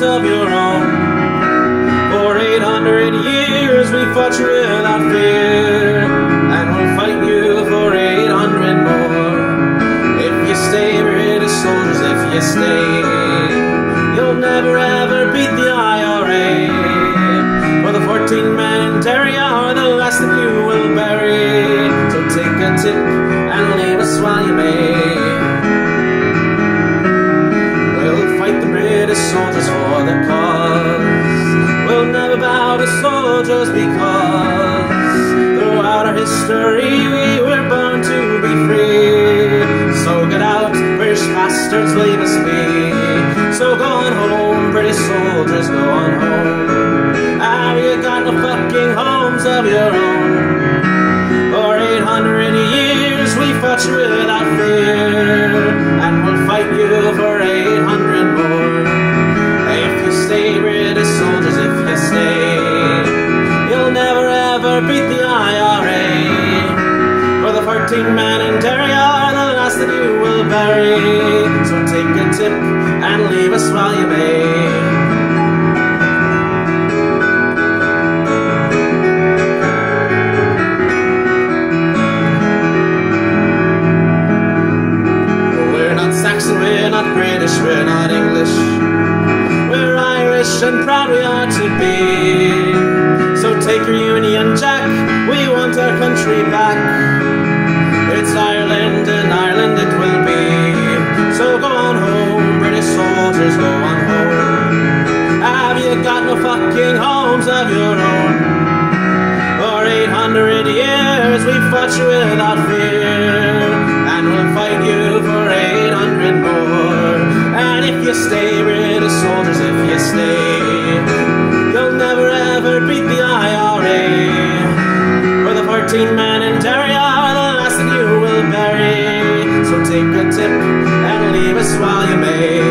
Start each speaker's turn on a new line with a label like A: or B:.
A: homes of your own. For 800 years we fought you without fear, and we'll fight you for 800 more. If you stay, British soldiers, if you stay, you'll never ever beat the IRA. For the 14 men in Derry are the last that you will bury. So take a tip and leave us while you may. We'll fight the British soldiers for the cause. We'll never bow to soldiers because throughout our history we were born to be free. So get out, British bastards, leave us be. So go on home, British soldiers, go on home. Have you got no fucking homes of your own? For 800 years we fought you without fear, and we'll fight you for 800 more. If you stay, British soldiers, if you stay, you'll never ever beat the IRA. For the 14 men in Derry are the last that you will bury. So take a tip and leave us while you may. We're not British, we're not English, we're Irish and proud we are to be. So take your Union Jack, we want our country back. It's Ireland and Ireland it will be. So go on home, British soldiers, go on home. Have you got no fucking homes of your own? For 800 years we fought you without fear, and we'll fight you for 800 more. And if you stay, British soldiers, if you stay, you'll never ever beat the IRA. For the 14 men in Derry are the last that you will bury. So take a tip and leave us while you may.